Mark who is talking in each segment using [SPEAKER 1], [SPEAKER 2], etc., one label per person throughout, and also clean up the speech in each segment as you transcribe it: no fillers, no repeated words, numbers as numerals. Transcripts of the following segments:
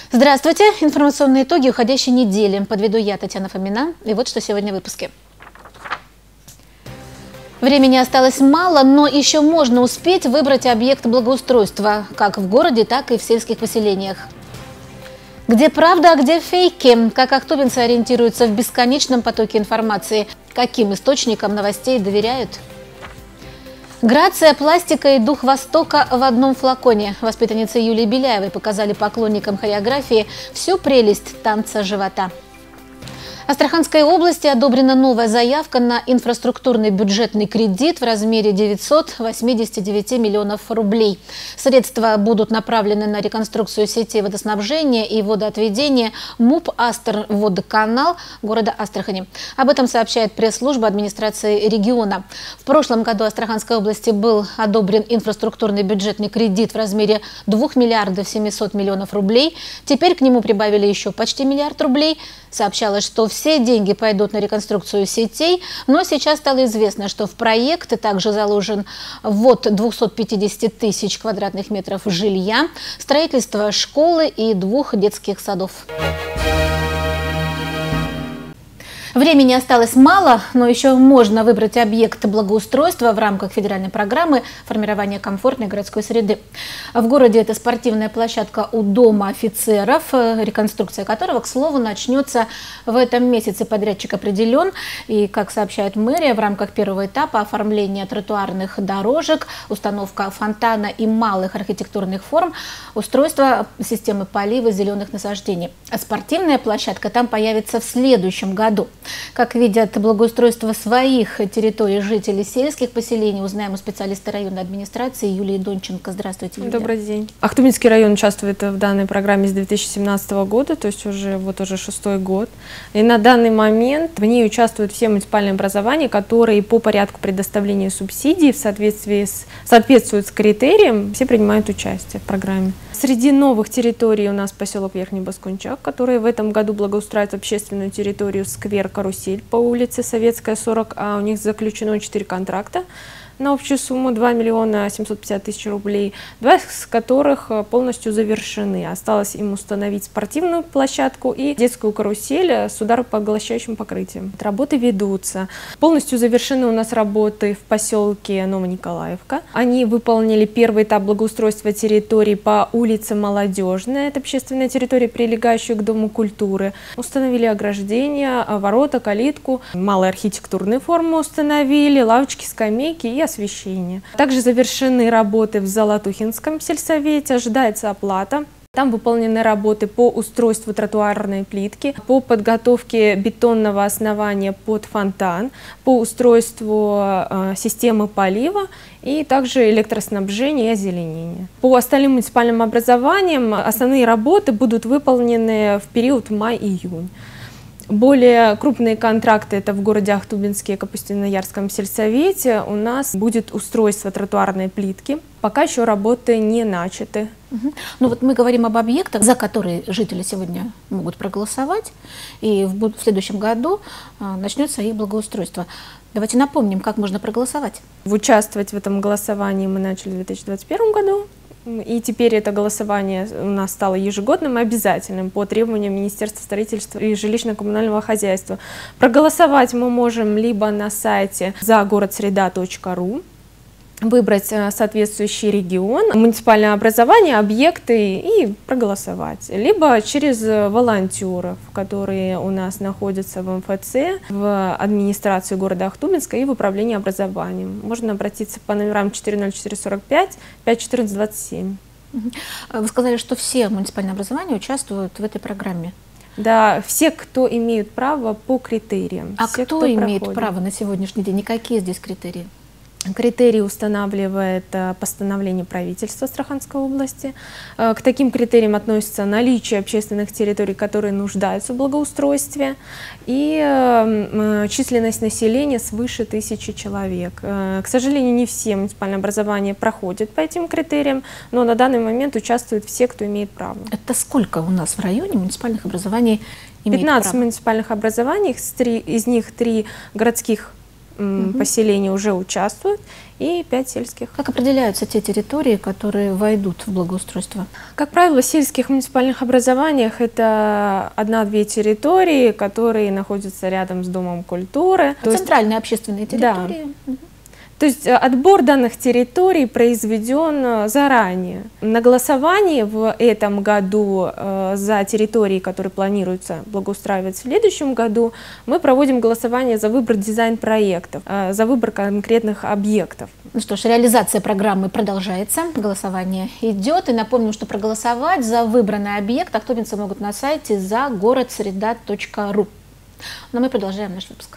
[SPEAKER 1] Здравствуйте! Информационные итоги уходящей недели. Подведу я, Татьяна Фомина. И вот что сегодня в выпуске. Времени осталось мало, но еще можно успеть выбрать объект благоустройства, как в городе, так и в сельских поселениях. Где правда, а где фейки? Как ахтубинцы ориентируются в бесконечном потоке информации? Каким источникам новостей доверяют? Грация, пластика и дух Востока в одном флаконе. Воспитанницы Юлии Беляевой показали поклонникам хореографии всю прелесть танца живота. В Астраханской области одобрена новая заявка на инфраструктурный бюджетный кредит в размере 989 миллионов рублей. Средства будут направлены на реконструкцию сетей водоснабжения и водоотведения МУП «Астр-Водоканал» города Астрахани. Об этом сообщает пресс-служба администрации региона. В прошлом году Астраханской области был одобрен инфраструктурный бюджетный кредит в размере 2 миллиардов 700 миллионов рублей. Теперь к нему прибавили еще почти миллиард рублей. Сообщалось, что все деньги пойдут на реконструкцию сетей, но сейчас стало известно, что в проект также заложен ввод 250 тысяч квадратных метров жилья, строительство школы и 2 детских садов. Времени осталось мало, но еще можно выбрать объект благоустройства в рамках федеральной программы формирования комфортной городской среды. В городе это спортивная площадка у Дома офицеров, реконструкция которого, к слову, начнется в этом месяце. Подрядчик определен. И, как сообщает мэрия, в рамках первого этапа оформления тротуарных дорожек, установка фонтана и малых архитектурных форм, устройство системы полива зеленых насаждений. А спортивная площадка там появится в следующем году. Как видят благоустройство своих территорий жителей сельских поселений, узнаем у специалиста районной администрации Юлии Донченко. Здравствуйте, Юлия.
[SPEAKER 2] Добрый день. Ахтубинский район участвует в данной программе с 2017 года, то есть уже 6-й год. И на данный момент в ней участвуют все муниципальные образования, которые по порядку предоставления субсидий соответствуют с критериям, все принимают участие в программе. Среди новых территорий у нас поселок Верхний Баскунчак, который в этом году благоустраивает общественную территорию сквер «Карусель» по улице Советская, 40, а у них заключено 4 контракта на общую сумму 2 миллиона 750 тысяч рублей, 2 из которых полностью завершены. Осталось им установить спортивную площадку и детскую карусель с ударопоглощающим покрытием. Работы ведутся. Полностью завершены у нас работы в поселке Новониколаевка. Они выполнили первый этап благоустройства территории по улице Молодежная, это общественная территория, прилегающая к Дому культуры. Установили ограждения, ворота, калитку, малые архитектурные формы установили, лавочки, скамейки и освещение. Также завершены работы в Золотухинском сельсовете, ожидается оплата. Там выполнены работы по устройству тротуарной плитки, по подготовке бетонного основания под фонтан, по устройству системы полива и также электроснабжения и озеленения. По остальным муниципальным образованиям основные работы будут выполнены в период май-июнь. Более крупные контракты это в городе Ахтубинске и Капустино-Ярском сельсовете. У нас будет устройство тротуарной плитки. Пока еще работы не начаты.
[SPEAKER 1] Ну вот мы говорим об объектах, за которые жители сегодня могут проголосовать, и в следующем году начнется их благоустройство. Давайте напомним, как можно проголосовать.
[SPEAKER 2] Участвовать в этом голосовании мы начали в 2021 году. И теперь это голосование у нас стало ежегодным и обязательным по требованиям Министерства строительства и жилищно-коммунального хозяйства. Проголосовать мы можем либо на сайте загородсреда.ру, выбрать соответствующий регион, муниципальное образование, объекты и проголосовать. Либо через волонтеров, которые у нас находятся в МФЦ, в администрации города Ахтубинска и в управлении образованием. Можно обратиться по номерам 40445 51427.
[SPEAKER 1] Вы сказали, что все муниципальные образования участвуют в этой программе.
[SPEAKER 2] Да, все, кто имеют право по критериям.
[SPEAKER 1] А
[SPEAKER 2] все,
[SPEAKER 1] кто имеет право на сегодняшний день? И какие здесь критерии?
[SPEAKER 2] Критерии устанавливает постановление правительства Астраханской области. К таким критериям относятся наличие общественных территорий, которые нуждаются в благоустройстве, и численность населения свыше 1000 человек. К сожалению, не все муниципальные образования проходят по этим критериям, но на данный момент участвуют все, кто имеет право.
[SPEAKER 1] Это сколько у нас в районе муниципальных образований имеет
[SPEAKER 2] 15
[SPEAKER 1] право?
[SPEAKER 2] муниципальных образований, из них 3 городских поселений уже участвуют, и 5 сельских.
[SPEAKER 1] Как определяются те территории, которые войдут в благоустройство?
[SPEAKER 2] Как правило, в сельских муниципальных образованиях это 1-2 территории, которые находятся рядом с Домом культуры.
[SPEAKER 1] Центральные общественные территории.
[SPEAKER 2] Да. То есть отбор данных территорий произведен заранее. На голосовании в этом году за территории, которые планируется благоустраивать в следующем году, мы проводим голосование за выбор дизайн-проектов, за выбор конкретных объектов.
[SPEAKER 1] Ну что ж, реализация программы продолжается, голосование идет. И напомним, что проголосовать за выбранный объект ахтубинцы могут на сайте загородсреда.ру. Но мы продолжаем наш выпуск.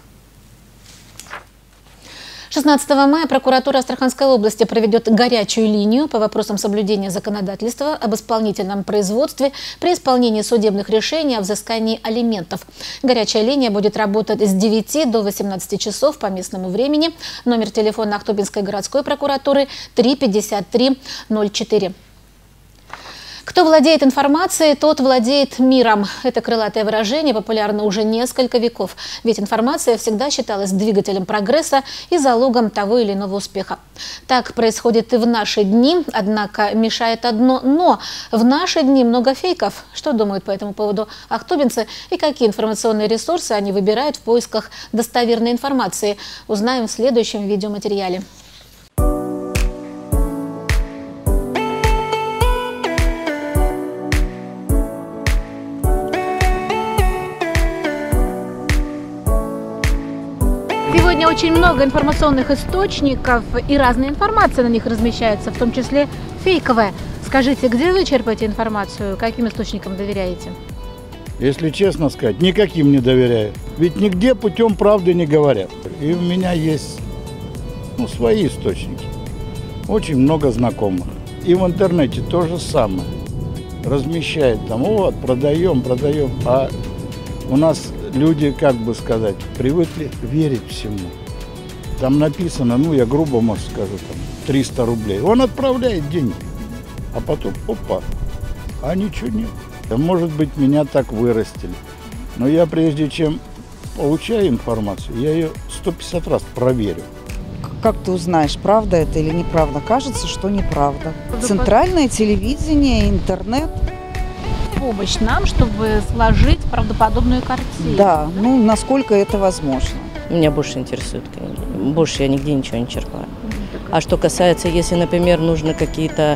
[SPEAKER 1] 16 мая прокуратура Астраханской области проведет горячую линию по вопросам соблюдения законодательства об исполнительном производстве при исполнении судебных решений о взыскании алиментов. Горячая линия будет работать с 9 до 18 часов по местному времени. Номер телефона Ахтубинской городской прокуратуры 35304. Кто владеет информацией, тот владеет миром. Это крылатое выражение популярно уже несколько веков. Ведь информация всегда считалась двигателем прогресса и залогом того или иного успеха. Так происходит и в наши дни, однако мешает одно «но». В наши дни много фейков. Что думают по этому поводу ахтубинцы и какие информационные ресурсы они выбирают в поисках достоверной информации, узнаем в следующем видеоматериале. Сегодня очень много информационных источников, и разная информация на них размещается, в том числе фейковая. Скажите, где вы черпаете информацию, каким источникам доверяете?
[SPEAKER 3] Если честно сказать, никаким не доверяю. Ведь нигде путем правды не говорят. И у меня есть свои источники. Очень много знакомых. И в интернете то же самое. Размещают там, вот, продаем. А у нас люди, как бы сказать, привыкли верить всему. Там написано, я грубо, может, скажу, 300 рублей. Он отправляет деньги. А потом, опа, а ничего нет. Да, может быть, меня так вырастили. Но я, прежде чем получаю информацию, я ее 150 раз проверю.
[SPEAKER 4] Как ты узнаешь, правда это или неправда? Кажется, что неправда. Центральное телевидение, интернет.
[SPEAKER 1] Помощь нам, чтобы сложить правдоподобную картину.
[SPEAKER 4] Да, насколько это возможно.
[SPEAKER 5] Меня больше интересует книги. Больше я нигде ничего не черпаю. А что касается, если, например, нужно какие-то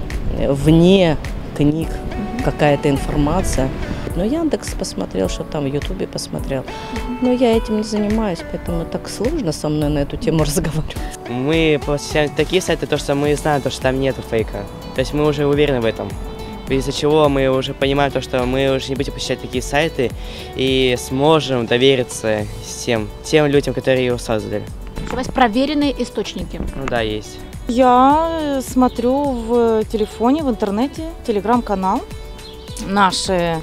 [SPEAKER 5] вне книг, какая-то информация, Яндекс посмотрел, что там в Ютубе посмотрел. Но я этим не занимаюсь, поэтому так сложно со мной на эту тему разговаривать.
[SPEAKER 6] Мы посещаем такие сайты, что мы знаем, что там нету фейка. То есть мы уже уверены в этом. Из-за чего мы уже понимаем, что мы уже не будем посещать такие сайты и сможем довериться тем людям, которые его создали.
[SPEAKER 1] У вас проверенные источники?
[SPEAKER 6] Да, есть.
[SPEAKER 7] Я смотрю в телефоне, в интернете, телеграм-канал, наши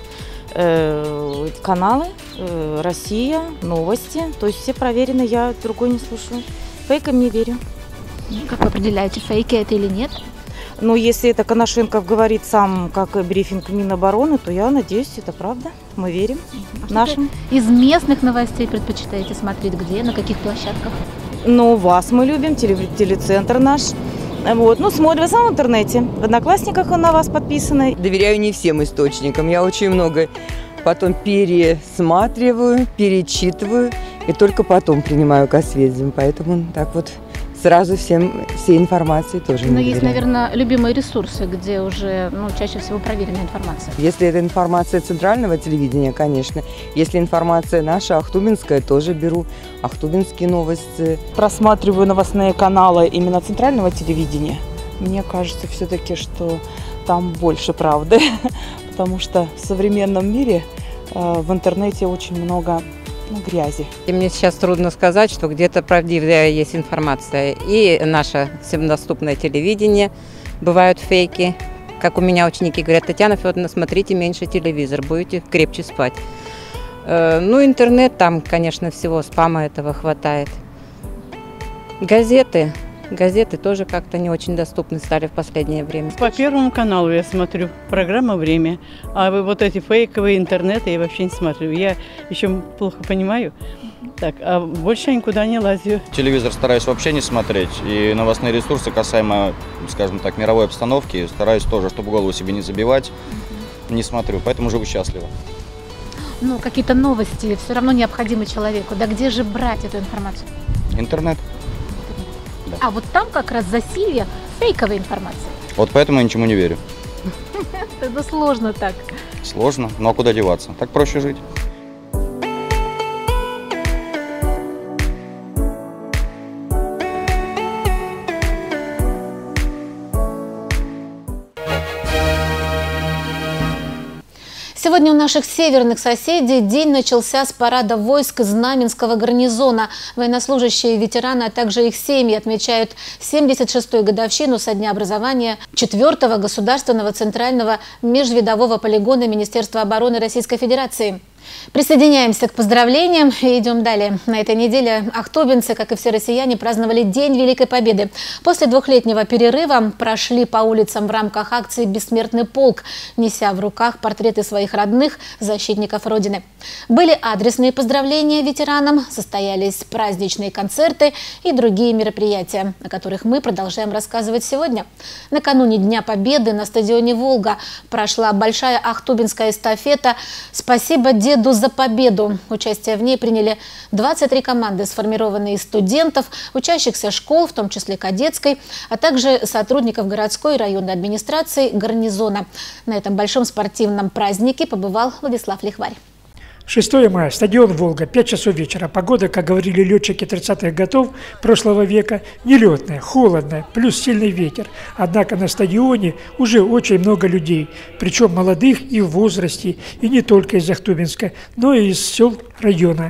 [SPEAKER 7] каналы, Россия, новости. То есть все проверены, я другой не слушаю. Фейкам не верю.
[SPEAKER 1] Как вы определяете, фейки это или нет?
[SPEAKER 7] Если это Коношенков говорит сам, как брифинг Минобороны, то я надеюсь, это правда. Мы верим нашим.
[SPEAKER 1] Из местных новостей предпочитаете смотреть где, на каких площадках?
[SPEAKER 7] Вас мы любим, телецентр наш. Смотрим в самом интернете. В Одноклассниках на вас подписаны.
[SPEAKER 8] Доверяю не всем источникам. Я очень много потом пересматриваю, перечитываю и только потом принимаю к сведениям. Поэтому так вот сразу всей информации тоже не доверяю.
[SPEAKER 1] Но есть, наверное, любимые ресурсы, где уже чаще всего проверенная информация.
[SPEAKER 8] Если это информация центрального телевидения, конечно. Если информация наша, ахтубинская, тоже беру. Ахтубинские новости.
[SPEAKER 7] Просматриваю новостные каналы именно центрального телевидения. Мне кажется все-таки, что там больше правды, потому что в современном мире в интернете очень много грязи.
[SPEAKER 9] И мне сейчас трудно сказать, что где-то правдивая есть информация. И наше всем доступное телевидение, бывают фейки. Как у меня ученики говорят: Татьяна Федоровна, смотрите меньше телевизор, будете крепче спать. Интернет, там, конечно, всего спама этого хватает. Газеты тоже как-то не очень доступны стали в последнее время.
[SPEAKER 10] По Первому каналу я смотрю, программа «Время». А вот эти фейковые интернеты я вообще не смотрю. Я еще плохо понимаю. Так, а больше я никуда не лазю.
[SPEAKER 11] Телевизор стараюсь вообще не смотреть. И новостные ресурсы касаемо, скажем так, мировой обстановки, стараюсь тоже, чтобы голову себе не забивать, не смотрю. Поэтому живу счастливо.
[SPEAKER 1] Ну, какие-то новости все равно необходимы человеку. Да где же брать эту информацию?
[SPEAKER 11] Интернет.
[SPEAKER 1] Да. А вот там как раз засилье фейковой информации.
[SPEAKER 11] Вот поэтому я ничему не верю.
[SPEAKER 1] Это сложно так.
[SPEAKER 11] Сложно, но а куда деваться? Так проще жить.
[SPEAKER 1] Сегодня у наших северных соседей день начался с парада войск Знаменского гарнизона. Военнослужащие, ветераны, а также их семьи отмечают 76-ю годовщину со дня образования 4-го государственного центрального межвидового полигона Министерства обороны Российской Федерации. Присоединяемся к поздравлениям и идем далее. На этой неделе ахтубинцы, как и все россияне, праздновали День Великой Победы. После двухлетнего перерыва прошли по улицам в рамках акции «Бессмертный полк», неся в руках портреты своих родных, защитников Родины. Были адресные поздравления ветеранам, состоялись праздничные концерты и другие мероприятия, о которых мы продолжаем рассказывать сегодня. Накануне Дня Победы на стадионе «Волга» прошла большая ахтубинская эстафета «Спасибо деду за победу». Участие в ней приняли 23 команды, сформированные из студентов, учащихся школ, в том числе кадетской, а также сотрудников городской и районной администрации гарнизона. На этом большом спортивном празднике побывал Владислав Лихварь.
[SPEAKER 12] 6 мая, стадион «Волга», 5 часов вечера. Погода, как говорили летчики 30-х годов прошлого века, нелетная, холодная, плюс сильный ветер. Однако на стадионе уже очень много людей, причем молодых и в возрасте, и не только из Ахтубинска, но и из сел района.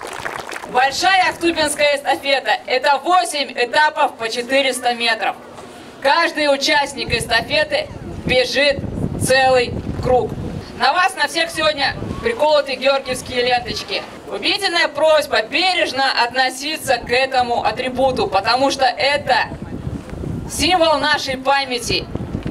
[SPEAKER 13] Большая ахтубинская эстафета – это 8 этапов по 400 метров. Каждый участник эстафеты бежит целый круг. На вас, на всех сегодня приколоты георгиевские ленточки. Убедительная просьба бережно относиться к этому атрибуту, потому что это символ нашей памяти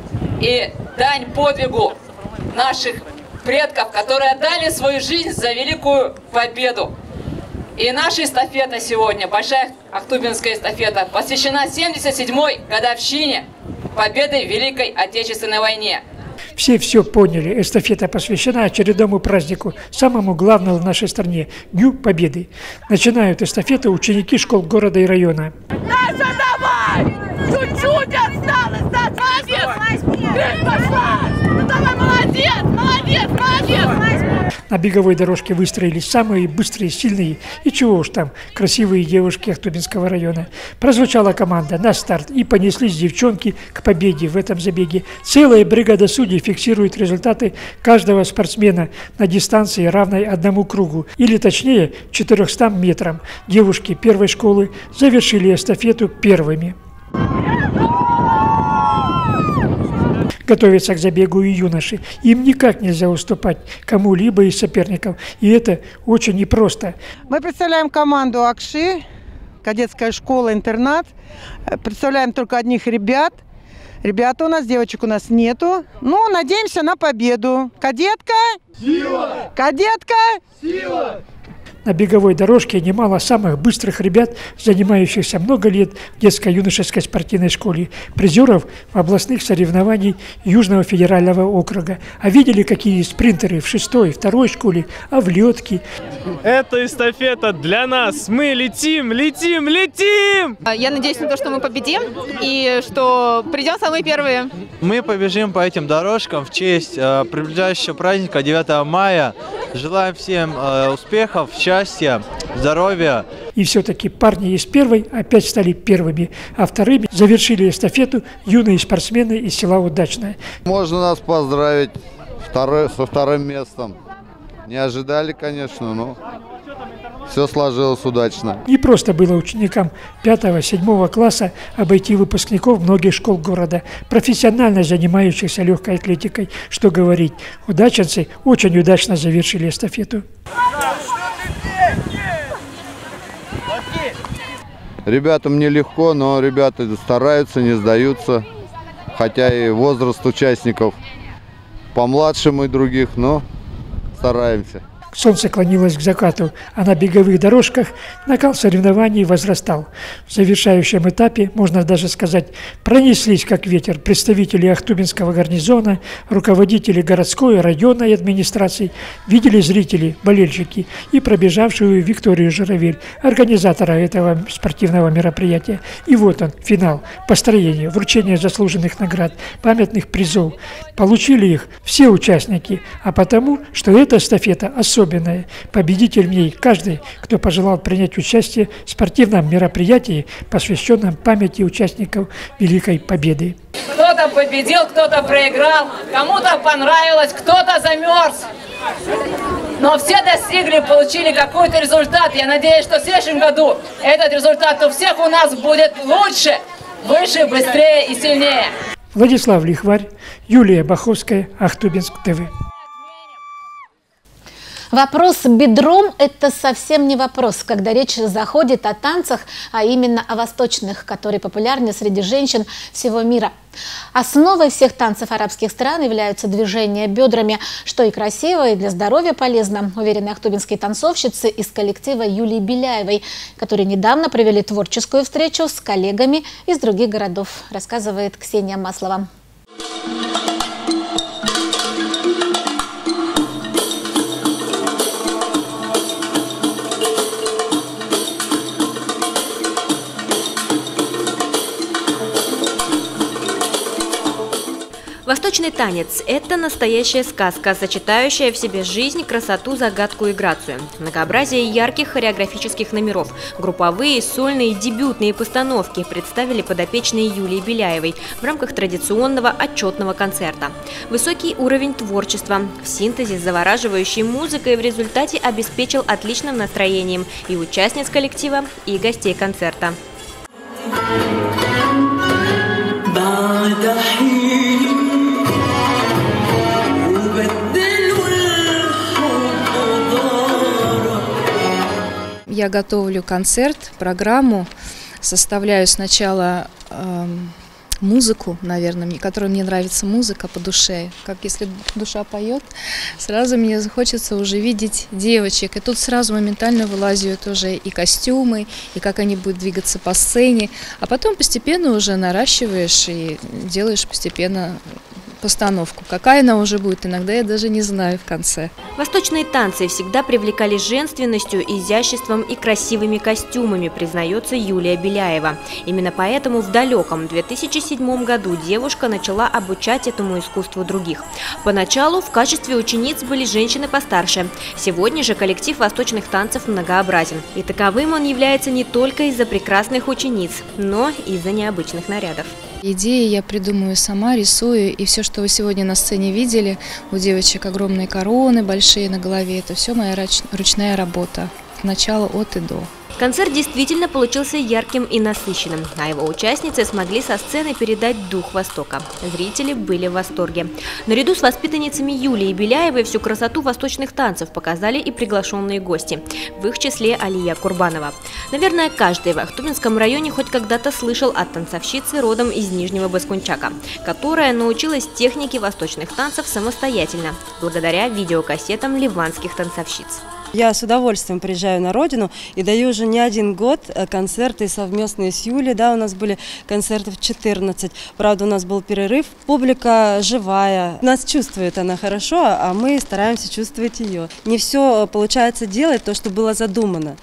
[SPEAKER 13] и дань подвигу наших предков, которые отдали свою жизнь за великую победу. И наша эстафета сегодня, большая ахтубинская эстафета, посвящена 77-й годовщине победы в Великой Отечественной войне.
[SPEAKER 12] Все поняли. Эстафета посвящена очередному празднику, самому главному в нашей стране – Дню Победы. Начинают эстафету ученики школ города и района.
[SPEAKER 13] Даша, давай! Чуть-чуть осталось! Да, молодец! Ты пошла! Ну давай, молодец! Молодец! Молодец!
[SPEAKER 12] На беговой дорожке выстроились самые быстрые, сильные и чего уж там, красивые девушки Ахтубинского района. Прозвучала команда на старт и понеслись девчонки к победе в этом забеге. Целая бригада судей фиксирует результаты каждого спортсмена на дистанции, равной одному кругу, или точнее 400 метрам. Девушки первой школы завершили эстафету первыми. Готовятся к забегу и юноши. Им никак нельзя уступать кому-либо из соперников. И это очень непросто.
[SPEAKER 14] Мы представляем команду Акши, кадетская школа-интернат. Представляем только одних ребят. Ребята у нас, девочек у нас нету. Ну, надеемся на победу. Кадетка! Сила! Кадетка! Сила!
[SPEAKER 12] На беговой дорожке немало самых быстрых ребят, занимающихся много лет в детско-юношеской спортивной школе, призеров областных соревнований Южного федерального округа. А видели, какие спринтеры в 6-й, 2-й школе, а в летке.
[SPEAKER 15] Это эстафета для нас. Мы летим, летим, летим!
[SPEAKER 16] Я надеюсь на то, что мы победим и что придем самые первые.
[SPEAKER 17] Мы побежим по этим дорожкам в честь приближающего праздника 9 мая. Желаем всем успехов, счастья, здоровья.
[SPEAKER 12] И все-таки парни из первой опять стали первыми, а вторыми завершили эстафету юные спортсмены из села Удачное.
[SPEAKER 18] Можно нас поздравить со вторым местом. Не ожидали, конечно, но все сложилось удачно.
[SPEAKER 12] Не просто было ученикам 5-7 класса обойти выпускников многих школ города, профессионально занимающихся легкой атлетикой. Что говорить, удаченцы очень удачно завершили эстафету.
[SPEAKER 18] Ребятам нелегко, но ребята стараются, не сдаются. Хотя и возраст участников помладше мы других, но стараемся.
[SPEAKER 12] солнце клонилось к закату, а на беговых дорожках накал соревнований возрастал. В завершающем этапе, можно даже сказать, пронеслись как ветер представители Ахтубинского гарнизона, руководители городской и районной администрации, видели зрители, болельщики и пробежавшую Викторию Журавель, организатора этого спортивного мероприятия. И вот он, финал, построение, вручение заслуженных наград, памятных призов. Получили их все участники, а потому, что эта эстафета особенная. Победитель в ней каждый, кто пожелал принять участие в спортивном мероприятии, посвященном памяти участников Великой Победы.
[SPEAKER 13] Кто-то победил, кто-то проиграл, кому-то понравилось, кто-то замерз. Но все достигли, получили какой-то результат. Я надеюсь, что в следующем году этот результат у всех у нас будет лучше, выше, быстрее и сильнее.
[SPEAKER 12] Владислав Лихварь, Юлия Баховская, Ахтубинск ТВ.
[SPEAKER 1] Вопрос с бедром – это совсем не вопрос, когда речь заходит о танцах, а именно о восточных, которые популярны среди женщин всего мира. Основой всех танцев арабских стран являются движения бедрами, что и красиво, и для здоровья полезно, уверены ахтубинские танцовщицы из коллектива Юлии Беляевой, которые недавно провели творческую встречу с коллегами из других городов, рассказывает Ксения Маслова.
[SPEAKER 19] Восточный танец – это настоящая сказка, сочетающая в себе жизнь, красоту, загадку и грацию. Многообразие ярких хореографических номеров, групповые, сольные, дебютные постановки представили подопечные Юлии Беляевой в рамках традиционного отчетного концерта. Высокий уровень творчества в синтезе с завораживающей музыкой в результате обеспечил отличным настроением и участниц коллектива, и гостей концерта.
[SPEAKER 20] Я готовлю концерт, программу, составляю сначала музыку, наверное, которой мне нравится музыка по душе. Как если душа поет, сразу мне захочется уже видеть девочек. И тут сразу моментально вылазят уже и костюмы, и как они будут двигаться по сцене. А потом постепенно уже наращиваешь и делаешь постепенно постановку. Какая она уже будет, иногда я даже не знаю в конце.
[SPEAKER 19] Восточные танцы всегда привлекали женственностью, изяществом и красивыми костюмами, признается Юлия Беляева. Именно поэтому в далеком 2007 году девушка начала обучать этому искусству других. Поначалу в качестве учениц были женщины постарше. Сегодня же коллектив восточных танцев многообразен. И таковым он является не только из-за прекрасных учениц, но и из-за необычных нарядов.
[SPEAKER 20] Идеи я придумываю сама, рисую, и все, что вы сегодня на сцене видели, у девочек огромные короны большие на голове, это все моя ручная работа, от начала, от и до.
[SPEAKER 19] Концерт действительно получился ярким и насыщенным, а его участницы смогли со сцены передать дух Востока. Зрители были в восторге. Наряду с воспитанницами Юлии Беляевой всю красоту восточных танцев показали и приглашенные гости, в их числе Алия Курбанова. Наверное, каждый в Ахтубинском районе хоть когда-то слышал от танцовщицы родом из Нижнего Баскунчака, которая научилась технике восточных танцев самостоятельно, благодаря видеокассетам ливанских танцовщиц.
[SPEAKER 21] Я с удовольствием приезжаю на родину и даю уже не один год концерты совместные с Юлей. Да, у нас были концерты в 14. Правда, у нас был перерыв. Публика живая. Нас чувствует она хорошо, а мы стараемся чувствовать ее. Не все получается делать то, что было задумано.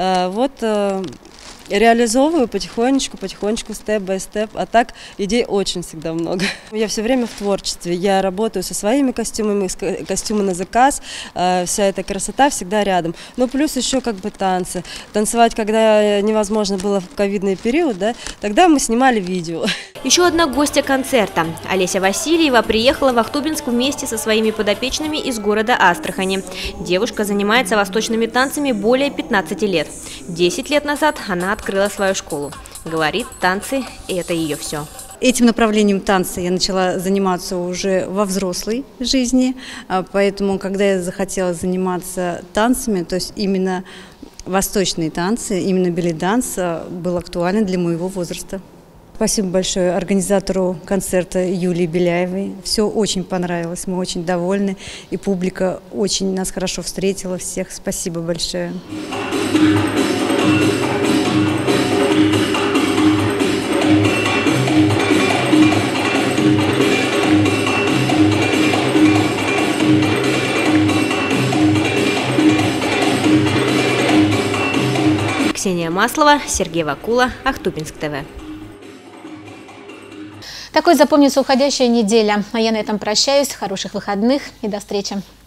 [SPEAKER 21] Реализовываю потихонечку, степ-бай-степ, а так идей очень всегда много. Я все время в творчестве, я работаю со своими костюмами, костюмы на заказ, вся эта красота всегда рядом. Ну, плюс еще как бы танцы. Танцевать, когда невозможно было в ковидный период, да, тогда мы снимали видео.
[SPEAKER 19] Еще одна гостья концерта. Олеся Васильева приехала в Ахтубинск вместе со своими подопечными из города Астрахани. Девушка занимается восточными танцами более 15 лет. 10 лет назад она открыла свою школу. Говорит, танцы – это ее все.
[SPEAKER 22] Этим направлением танца я начала заниматься уже во взрослой жизни, поэтому, когда я захотела заниматься танцами, то есть именно восточные танцы, именно белли-данс был актуален для моего возраста. Спасибо большое организатору концерта Юлии Беляевой. Все очень понравилось, мы очень довольны. И публика очень нас хорошо встретила всех. Спасибо большое.
[SPEAKER 19] Ксения Маслова, Сергей Вакула, Ахтубинск ТВ.
[SPEAKER 1] Такой запомнится уходящая неделя. А я на этом прощаюсь. Хороших выходных и до встречи.